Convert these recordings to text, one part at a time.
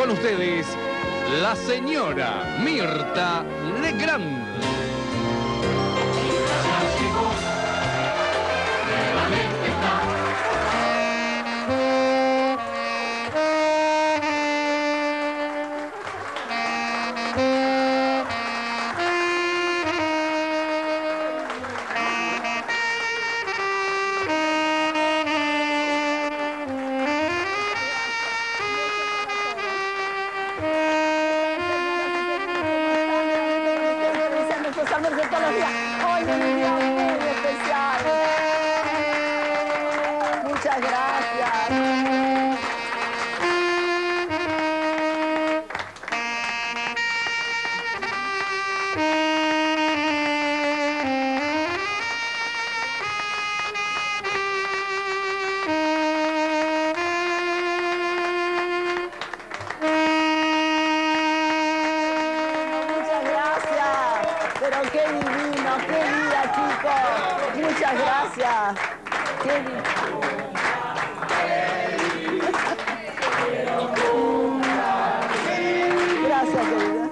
con ustedes, la señora Mirta Legrand. Hoy es un día muy especial. Muchas gracias. Pero qué divino, qué vida, chicos. Muchas gracias. Qué divino. Gracias, querida.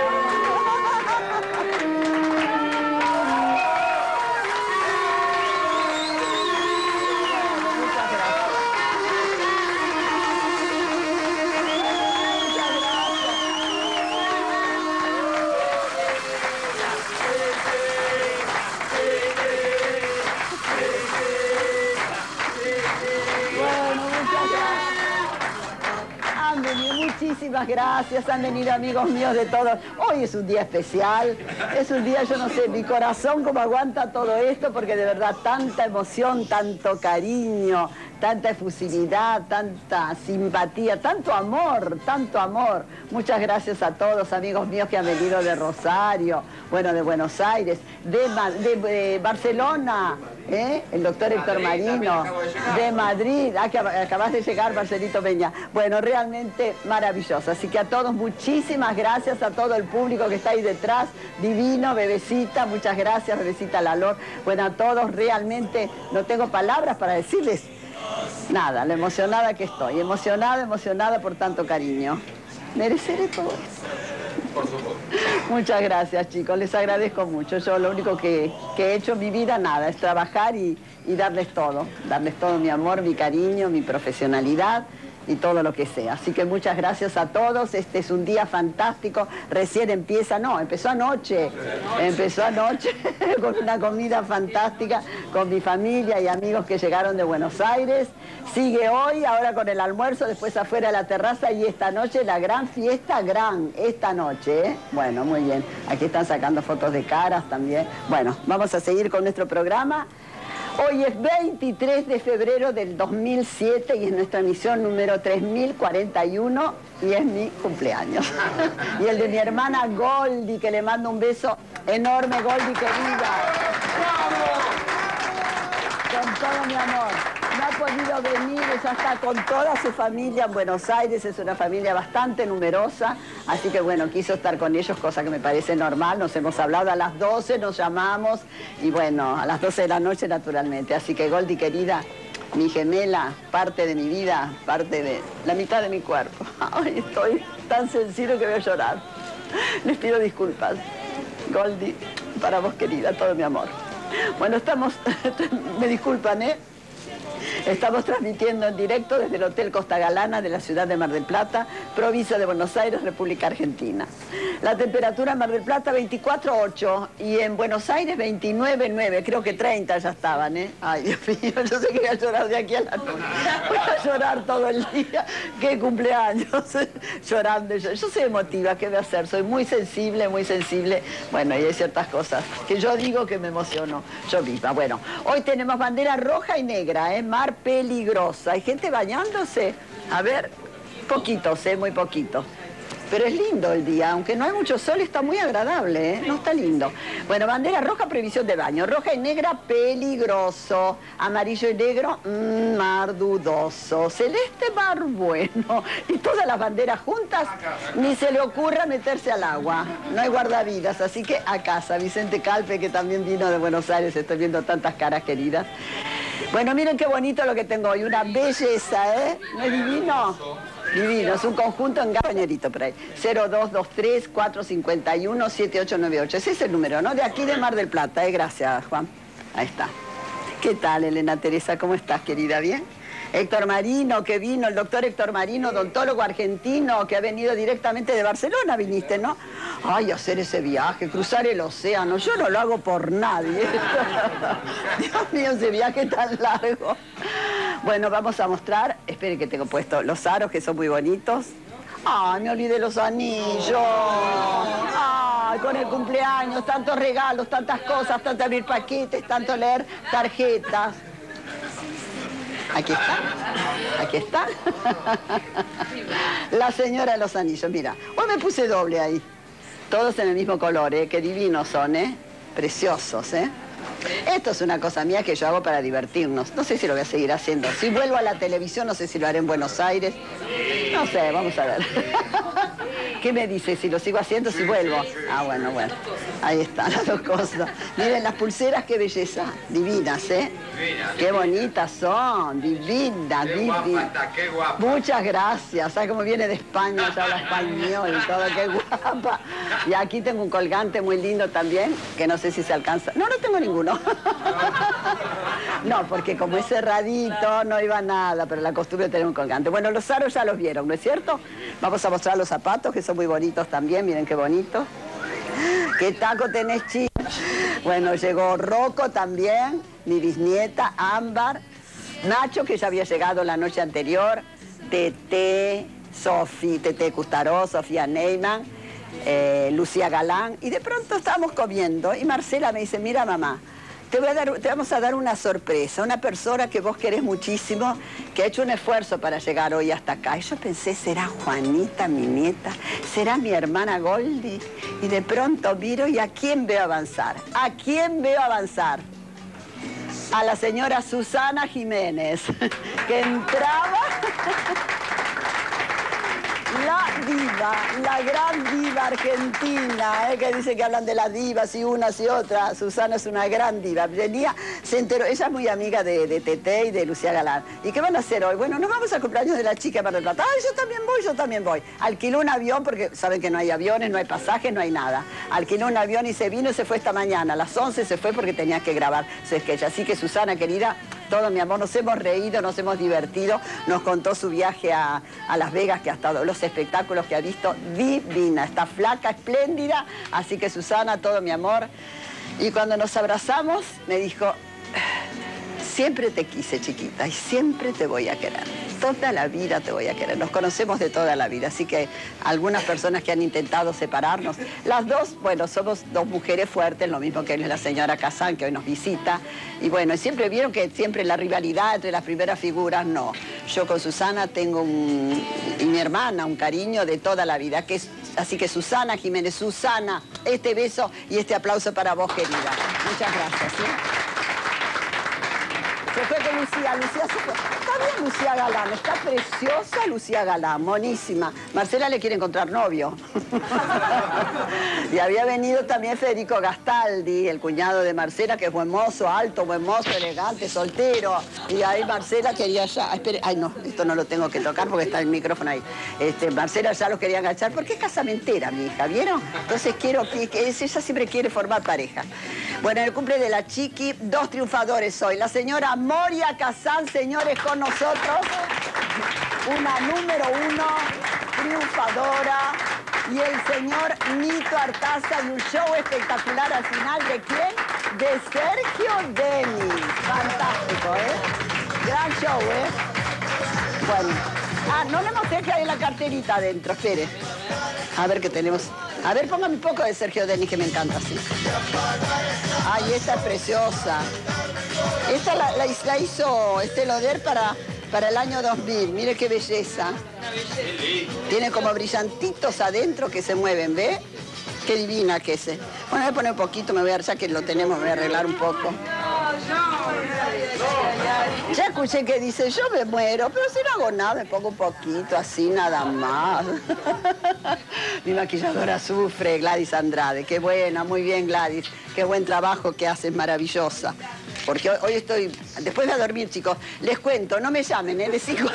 Muchísimas gracias, han venido amigos míos de todos. Hoy es un día especial, es un día, yo no sé, mi corazón cómo aguanta todo esto, porque de verdad tanta emoción, tanto cariño, tanta efusividad, tanta simpatía, tanto amor, tanto amor. Muchas gracias a todos, amigos míos que han venido de Rosario, bueno, de Buenos Aires, de Barcelona, el doctor Héctor Marino, de Madrid, que acabas de llegar, Marcelito Peña. Bueno, realmente maravilloso. Así que a todos, muchísimas gracias a todo el público que está ahí detrás. Divino, Bebecita, muchas gracias, Bebecita Lalor. Bueno, a todos realmente no tengo palabras para decirles nada, lo emocionada que estoy. Emocionada por tanto cariño. Mereceré todo eso. Por supuesto. Muchas gracias, chicos, les agradezco mucho. Yo lo único que he hecho en mi vida, nada, es trabajar y darles todo mi amor, mi cariño, mi profesionalidad y todo lo que sea. Así que muchas gracias a todos. Este es un día fantástico. Recién empieza, no, empezó anoche con una comida fantástica, con mi familia y amigos que llegaron de Buenos Aires. Sigue hoy, ahora con el almuerzo, después afuera de la terraza y esta noche la gran fiesta, esta noche, ¿eh? Bueno, muy bien. Aquí están sacando fotos de caras también. Bueno, vamos a seguir con nuestro programa. Hoy es 23 de febrero del 2007 y es nuestra emisión número 3041 y es mi cumpleaños. Y el de mi hermana Goldi, que le mando un beso enorme, Goldi querida. Con todo mi amor. No ha podido venir, ella está con toda su familia en Buenos Aires, es una familia bastante numerosa, así que bueno, quiso estar con ellos, cosa que me parece normal. Nos hemos hablado a las 12, nos llamamos y bueno, a las 12 de la noche naturalmente. Así que Goldi querida, mi gemela, parte de mi vida, parte de la mitad de mi cuerpo. Ay, estoy tan sensible que voy a llorar. Les pido disculpas. Goldi, para vos querida, todo mi amor. Bueno, estamos, me disculpan, estamos transmitiendo en directo desde el Hotel Costa Galana de la ciudad de Mar del Plata, provincia de Buenos Aires, República Argentina. La temperatura en Mar del Plata 24,8 y en Buenos Aires 29,9, creo que 30 ya estaban, Ay, Dios mío, yo sé que voy a llorar de aquí a la noche. Voy a llorar todo el día. ¡Qué cumpleaños! Llorando. Yo soy emotiva, ¿qué voy a hacer? Soy muy sensible, muy sensible. Bueno, y hay ciertas cosas que yo digo que me emociono yo misma. Bueno, hoy tenemos bandera roja y negra, mar peligrosa. Hay gente bañándose. A ver, poquitos, muy poquitos. Pero es lindo el día, aunque no hay mucho sol, está muy agradable, no está lindo. Bueno, bandera roja, previsión de baño. Roja y negra, peligroso. Amarillo y negro, mar dudoso. Celeste, mar bueno. Y todas las banderas juntas, ni se le ocurra meterse al agua. No hay guardavidas, así que a casa. Vicente Calpe, que también vino de Buenos Aires, estoy viendo tantas caras queridas. Bueno, miren qué bonito lo que tengo hoy, una belleza, ¿no es divino? Divino, es un conjunto en Gabañerito por ahí. 0223-451-7898. Ese es el número, ¿no? De aquí de Mar del Plata, gracias, Juan. Ahí está. ¿Qué tal, Elena Teresa? ¿Cómo estás, querida? ¿Bien? Héctor Marino, que vino, el doctor Héctor Marino, odontólogo argentino, que ha venido directamente de Barcelona, viniste, ¿no? Ay, hacer ese viaje, cruzar el océano, yo no lo hago por nadie. Dios mío, ese viaje tan largo. Bueno, vamos a mostrar, espere que tengo puesto los aros, que son muy bonitos. Ay, me olvidé los anillos. Ay, con el cumpleaños, tantos regalos, tantas cosas, tanto abrir paquetes, tanto leer tarjetas. Aquí está, aquí está. La señora de los anillos, mira. Hoy me puse doble ahí. Todos en el mismo color, ¿eh? Qué divinos son, ¿eh? Preciosos, ¿eh? Esto es una cosa mía que yo hago para divertirnos. No sé si lo voy a seguir haciendo. Si vuelvo a la televisión, no sé si lo haré en Buenos Aires. No sé, vamos a ver. ¿Qué me dice? Si lo sigo haciendo, si vuelvo. Ah, bueno, bueno. Ahí están las dos cosas. Miren las pulseras, qué belleza. Divinas, ¿eh? Qué bonitas son. Divinas, divinas. Muchas gracias. ¿Sabes cómo viene de España? Ya habla español y todo. Qué guapa. Y aquí tengo un colgante muy lindo también, que no sé si se alcanza. No, no tengo ninguno. No, porque como es cerradito, no iba nada, pero la costumbre de tener un colgante. Bueno, los aros ya los vieron, ¿no es cierto? Vamos a mostrar los zapatos, que son muy bonitos también, miren qué bonitos. ¿Qué taco tenés, chico? Bueno, llegó Rocco también, mi bisnieta, Ámbar, Nacho, que ya había llegado la noche anterior, Tete, Tete Custaró, Sofía Neyman, Lucía Galán, y de pronto estábamos comiendo y Marcela me dice, mira mamá, te vamos a dar una sorpresa, una persona que vos querés muchísimo, que ha hecho un esfuerzo para llegar hoy hasta acá. Y yo pensé, ¿será Juanita, mi nieta? ¿Será mi hermana Goldie? Y de pronto miro y ¿a quién veo avanzar? ¿A quién veo avanzar? A la señora Susana Jiménez, que entraba... La diva, la gran diva argentina, que dice que hablan de las divas y unas y otras. Susana es una gran diva. Venía, se enteró, ella es muy amiga de Tete y de Lucía Galán. ¿Y qué van a hacer hoy? Bueno, nos vamos al cumpleaños de la chica Mar del Plata. Ay, yo también voy, yo también voy. Alquiló un avión, porque saben que no hay aviones, no hay pasajes, no hay nada. Alquiló un avión y se vino y se fue esta mañana. A las 11 se fue porque tenía que grabar su sketch. Así que Susana, querida, todo mi amor, nos hemos reído, nos hemos divertido. Nos contó su viaje a Las Vegas, que ha estado, los espectáculos que ha visto, divina. Está flaca, espléndida. Así que Susana, todo mi amor. Y cuando nos abrazamos, me dijo, siempre te quise, chiquita, y siempre te voy a querer. Toda la vida te voy a querer. Nos conocemos de toda la vida, así que algunas personas que han intentado separarnos, las dos, bueno, somos dos mujeres fuertes, lo mismo que la señora Kazán, que hoy nos visita, y bueno, siempre vieron que siempre la rivalidad entre las primeras figuras, no. Yo con Susana tengo y mi hermana, un cariño de toda la vida, así que Susana Jiménez, Susana, este beso y este aplauso para vos, querida. Muchas gracias, ¿sí? Se fue con Lucía, Lucía se fue. Está bien Lucía Galán, está preciosa Lucía Galán, monísima. Marcela le quiere encontrar novio. Y había venido también Federico Gastaldi, el cuñado de Marcela, que es buen mozo, alto, buen mozo, elegante, soltero. Y ahí Marcela quería ya... Espere, ay no, esto no lo tengo que tocar porque está el micrófono ahí. Marcela ya lo quería agachar porque es casamentera, mi hija, ¿vieron? Entonces quiero que ella siempre quiere formar pareja. Bueno, en el cumple de la Chiqui, dos triunfadores hoy. La señora Moria Kazán, señores, con nosotros. Una número 1, triunfadora. Y el señor Nito Artaza, y un show espectacular al final. ¿De quién? De Sergio Denis. Fantástico, ¿eh? Gran show, ¿eh? Bueno. Ah, no le mostré que hay en la carterita adentro. Espere. A ver qué tenemos. A ver, póngame un poco de Sergio Denis, que me encanta, sí. Ay, esta es preciosa. Esta la hizo Lauder para el año 2000. Mire qué belleza. Tiene como brillantitos adentro que se mueven, ¿ve? Qué divina que es. Bueno, voy a poner un poquito, ya que lo tenemos, me voy a arreglar un poco. Ya escuché que dice, yo me muero, pero si no hago nada, me pongo un poquito, así nada más. Mi maquilladora sufre, Gladys Andrade. Qué buena, muy bien Gladys. Qué buen trabajo que haces, maravillosa. porque hoy estoy... Después voy a dormir, chicos. Les cuento, no me llamen, ¿eh? De 5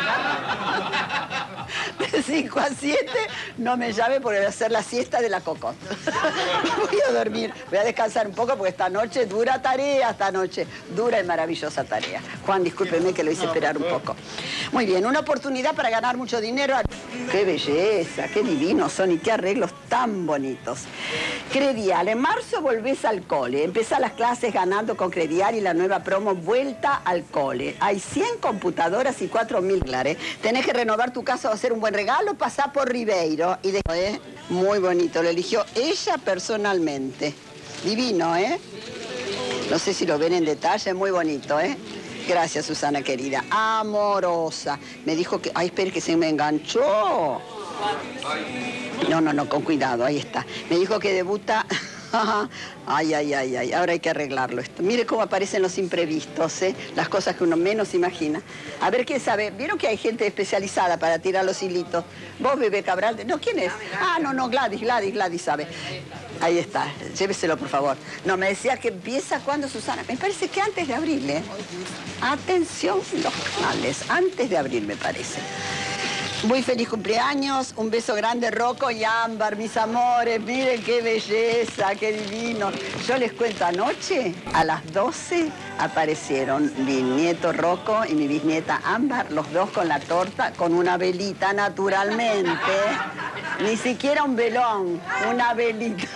a 7 no me llamen porque voy a hacer la siesta de la Cocot. Voy a dormir, voy a descansar un poco porque esta noche dura tarea, esta noche dura y maravillosa tarea. Juan, discúlpeme que lo hice esperar un poco. Muy bien, una oportunidad para ganar mucho dinero. ¡Qué belleza! ¡Qué divinos son y qué arreglos tan bonitos! Credial, en marzo volvés al cole. Empezás las clases ganando con Credial y la nueva promo Vuelta al Cole. Hay 100 computadoras y 4.000 dólares. Tenés que renovar tu casa o hacer un buen regalo, pasá por Ribeiro. Y muy bonito, lo eligió ella personalmente. Divino, ¿eh? No sé si lo ven en detalle, muy bonito, ¿eh? Gracias, Susana querida. Amorosa. Me dijo que... Ay, espere que se me enganchó. No, con cuidado, ahí está. Me dijo que debuta... Ay, ahora hay que arreglarlo esto. Mire cómo aparecen los imprevistos, ¿eh? Las cosas que uno menos imagina. A ver, ¿quién sabe? ¿Vieron que hay gente especializada para tirar los hilitos? ¿Vos, Bebé Cabral? No, ¿quién es? Ah, no, Gladys sabe. Ahí está, lléveselo, por favor. No, me decía que empieza cuando, Susana. Me parece que antes de abril, ¿eh? Atención, los canales. Antes de abril, me parece. Muy feliz cumpleaños, un beso grande, Rocco y Ámbar, mis amores, miren qué belleza, qué divino. Yo les cuento, anoche a las 12 aparecieron mi nieto Rocco y mi bisnieta Ámbar, los dos con la torta, con una velita naturalmente, ni siquiera un velón, una velita.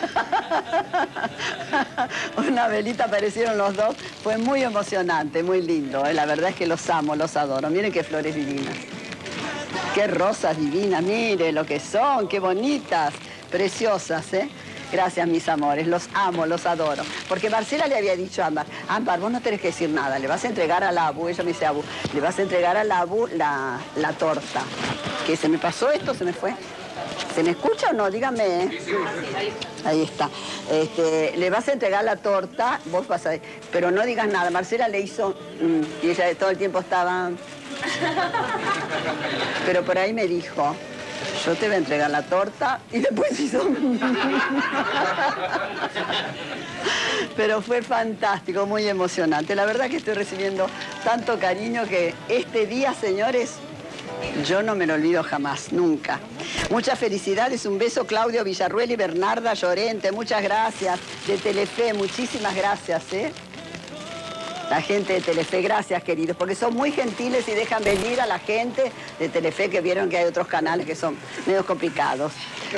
Una velita aparecieron los dos, fue muy emocionante, muy lindo, la verdad es que los amo, los adoro, miren qué flores divinas. Qué rosas divinas, mire lo que son, qué bonitas, preciosas, ¿eh? Gracias, mis amores, los amo, los adoro. Porque Marcela le había dicho a Ámbar, Ámbar, vos no tenés que decir nada, le vas a entregar a la Abu, ella me dice Abu, le vas a entregar a la Abu la torta. ¿Qué, se me pasó esto? ¿Se me fue? ¿Se me escucha o no? Dígame, ¿eh? Ahí está. Le vas a entregar la torta, vos vas a... Pero no digas nada, Marcela le hizo... y ella todo el tiempo estaba... Pero por ahí me dijo, yo te voy a entregar la torta y después hizo... Pero fue fantástico, muy emocionante. La verdad que estoy recibiendo tanto cariño que este día, señores, yo no me lo olvido jamás, nunca. Muchas felicidades, un beso Claudio Villarruel y Bernarda Llorente, muchas gracias. De Telefe, muchísimas gracias, ¿eh? La gente de Telefe, gracias, queridos, porque son muy gentiles y dejan venir a la gente de Telefe, que vieron que hay otros canales que son medio complicados.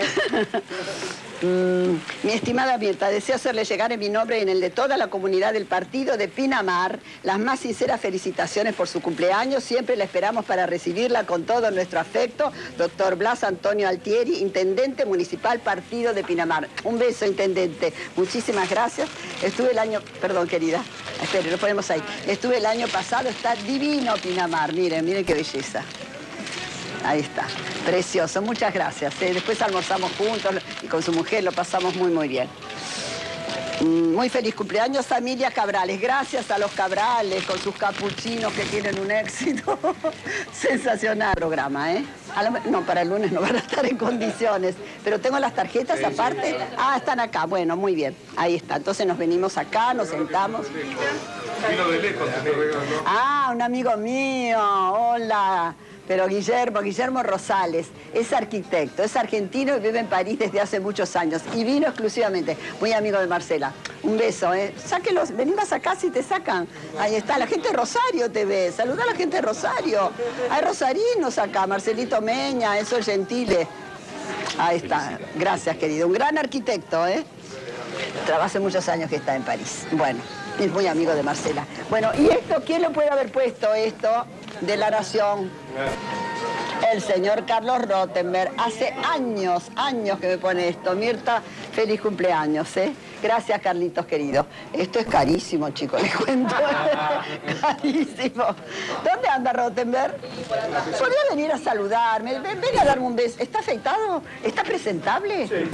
Mi estimada Mirta, deseo hacerle llegar en mi nombre y en el de toda la comunidad del partido de Pinamar las más sinceras felicitaciones por su cumpleaños. Siempre la esperamos para recibirla con todo nuestro afecto. Doctor Blas Antonio Altieri, Intendente Municipal Partido de Pinamar. Un beso, Intendente. Muchísimas gracias. Estuve el año... Perdón, querida. Espere, lo ponemos ahí. Estuve el año pasado, está divino Pinamar. Miren qué belleza. Ahí está, precioso, muchas gracias. Después almorzamos juntos y con su mujer lo pasamos muy bien. Muy feliz cumpleaños, familia Cabrales. Gracias a los Cabrales con sus capuchinos que tienen un éxito. Sensacional programa, ¿eh? No, para el lunes no van a estar en condiciones. Pero tengo las tarjetas aparte. Ah, están acá. Bueno, muy bien. Ahí está. Entonces nos venimos acá, nos sentamos. Vino de lejos. Ah, un amigo mío. Hola. Pero Guillermo Rosales, es arquitecto, es argentino y vive en París desde hace muchos años. Y vino exclusivamente, muy amigo de Marcela. Un beso, ¿eh? Sáquelos, vení más acá si te sacan. Ahí está, la gente de Rosario te ve. Saludá a la gente de Rosario. Hay rosarinos acá, Marcelito Meña, eso es Gentile. Ahí está, gracias, querido. Un gran arquitecto, ¿eh? Hace muchos años que está en París. Bueno, es muy amigo de Marcela. Bueno, ¿y esto quién lo puede haber puesto esto? De La Nación, el señor Carlos Rottenberg. Hace años que me pone esto. Mirta, feliz cumpleaños, ¿eh? Gracias, Carlitos, querido. Esto es carísimo, chicos, les cuento. Carísimo. ¿Dónde anda Rottenberg? Podría venir a saludarme. Ven a darme un beso. ¿Está afeitado? ¿Está presentable? Sí.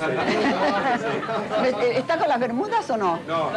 ¿Está con las bermudas o no? No.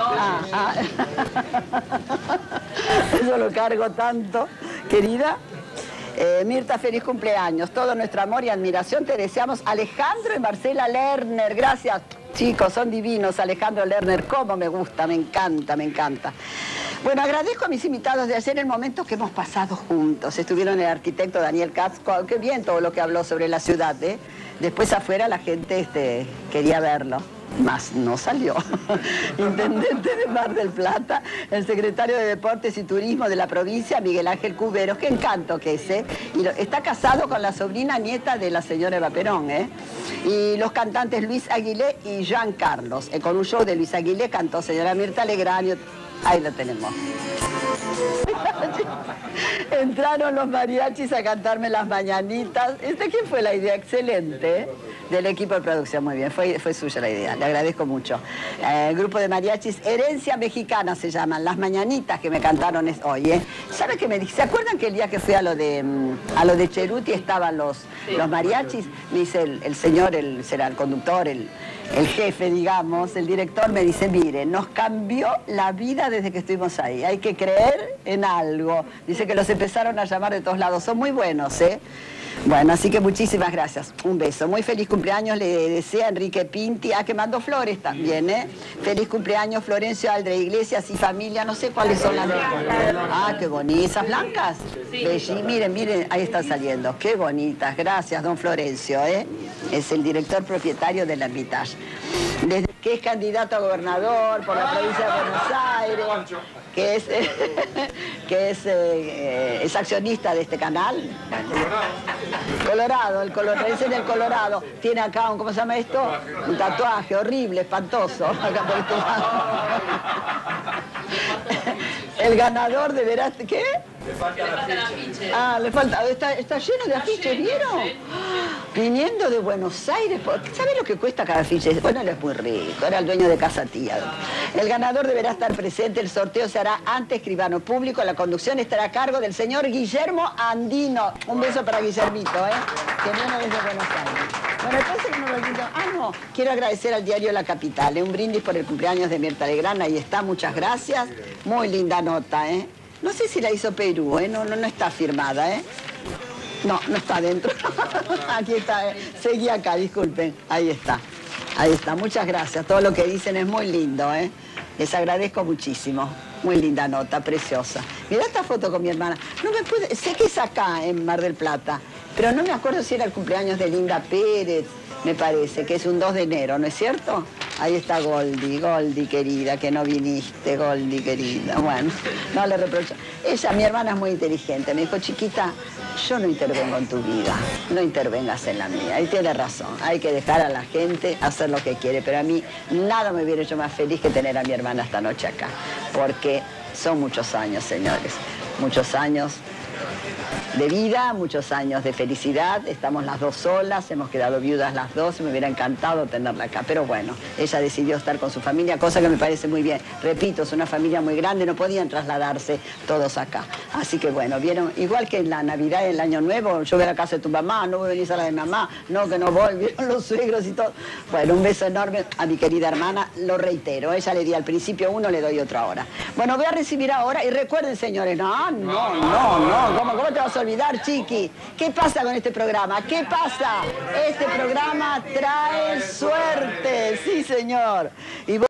Eso lo cargo tanto, querida. Mirta, feliz cumpleaños. Todo nuestro amor y admiración te deseamos. Alejandro y Marcela Lerner, gracias. Chicos, son divinos. Alejandro Lerner, cómo me gusta, me encanta. Bueno, agradezco a mis invitados de ayer el momento que hemos pasado juntos. Estuvieron el arquitecto Daniel Katz, qué bien todo lo que habló sobre la ciudad, ¿eh? Después afuera la gente quería verlo, más no salió. Intendente de Mar del Plata, el secretario de Deportes y Turismo de la provincia, Miguel Ángel Cuberos, qué encanto que es, ¿eh? Y está casado con la sobrina nieta de la señora Eva Perón, ¿eh? Y los cantantes Luis Aguilé y Jean Carlos. Con un show de Luis Aguilé cantó señora Mirta Legrand. Ahí lo tenemos. Entraron los mariachis a cantarme las mañanitas. ¿Quién fue la idea? Excelente, ¿eh? Del equipo de producción, muy bien, fue suya la idea, le agradezco mucho. El grupo de mariachis Herencia Mexicana se llaman, las mañanitas que me cantaron hoy, ¿eh? ¿Sabe qué me dice? ¿Se acuerdan que el día que fui a lo de Cheruti estaban los mariachis? Me dice el señor, será el conductor, el jefe, digamos, el director, me dice, mire, nos cambió la vida desde que estuvimos ahí, hay que creer en algo. Dice que los empezaron a llamar de todos lados, son muy buenos, ¿eh? Bueno, así que muchísimas gracias. Un beso. Muy feliz cumpleaños le desea Enrique Pinti, que mandó flores también, ¿eh? Feliz cumpleaños Florencio Aldre Iglesias y familia, no sé cuáles son las de... qué bonitas, blancas. Sí. Miren, ahí están saliendo. Qué bonitas, gracias, don Florencio, ¿eh? Es el director propietario del Hermitage. Desde que es candidato a gobernador por la provincia de Buenos Aires, que es accionista de este canal. Colorado, ese es del Colorado. Tiene acá ¿cómo se llama esto? Un tatuaje horrible, espantoso. Acá por este lado. El ganador deberá... ¿Qué? Le falta el afiche. Le falta... Está lleno de afiches, ¿vieron? Viniendo de Buenos Aires. ¿Sabe lo que cuesta cada afiche? Bueno, él es muy rico, era el dueño de Casa Tía. El ganador deberá estar presente, el sorteo se hará ante escribano público, la conducción estará a cargo del señor Guillermo Andino. Un beso para Guillermito, que viene desde Buenos Aires. Bueno, entonces quiero agradecer al diario La Capital, un brindis por el cumpleaños de Mirta Legrand, ahí está, muchas gracias. Muy linda nota, No sé si la hizo Perú, no está firmada, No está adentro. Aquí está, seguí acá, disculpen. Ahí está, muchas gracias. Todo lo que dicen es muy lindo, Les agradezco muchísimo. Muy linda nota, preciosa. Mirá esta foto con mi hermana. Sé que es acá, en Mar del Plata, pero no me acuerdo si era el cumpleaños de Linda Pérez, me parece, que es un 2 de enero, ¿no es cierto? Ahí está Goldi querida, que no viniste, Goldi querida. Bueno, no le reprocho. Mi hermana es muy inteligente, me dijo, chiquita, yo no intervengo en tu vida, no intervengas en la mía. Y tiene razón, hay que dejar a la gente hacer lo que quiere, pero a mí nada me hubiera hecho más feliz que tener a mi hermana esta noche acá, porque son muchos años, señores, muchos años de vida, muchos años de felicidad. Estamos las dos solas, hemos quedado viudas las dos, me hubiera encantado tenerla acá, pero bueno, ella decidió estar con su familia, cosa que me parece muy bien. Repito, es una familia muy grande, no podían trasladarse todos acá. Así que bueno, vieron, igual que en la Navidad y el Año Nuevo, yo voy a la casa de tu mamá, no voy a venir a la de mamá, no, que no voy, vieron los suegros y todo. Bueno, un beso enorme a mi querida hermana, lo reitero, ella le di al principio uno, le doy otro ahora. Bueno, voy a recibir ahora, y recuerden, señores, no, ¿cómo te vas a olvidar, chiqui? ¿Qué pasa con este programa? ¿Qué pasa? Este programa trae suerte, sí, señor. Y